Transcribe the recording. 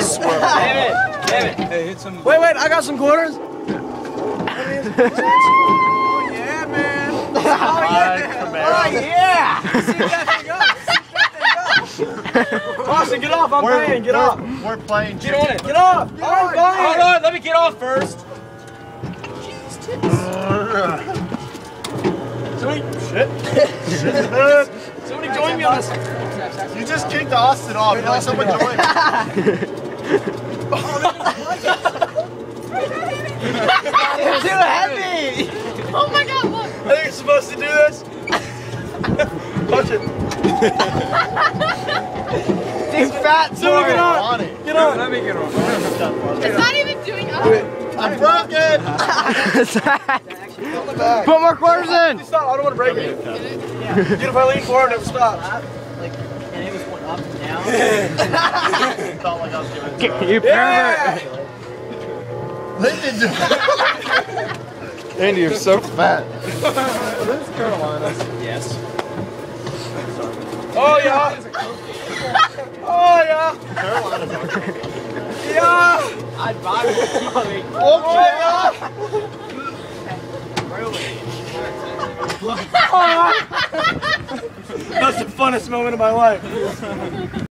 swear. Damn it. Hey, hit some. Wait, I got some quarters. Oh yeah, man. Oh yeah. See that thing up. Austin, get off. I'm playing. Get off. We're playing. Get on it. Get off. I'm Hold playing. on, let me get off first. Somebody join me on this. You just kicked Austin off. You're like, someone join. It's too heavy. Oh my god, look! I think you're supposed to do this. Touch it. Too fat. So get on. Get on. Let me get on. It's not even doing up. I'm broken. Put more quarters in. Stop. I don't want to break it. Dude, if I lean forward, it stops. And it was going up and down. Felt like I was giving You pervert. Andy, you're so fat. This is Carolina. Yes. Oh yeah. Oh yeah. Carolina's on. Yeah. I'd buy it. Oh yeah. That's the funnest moment of my life.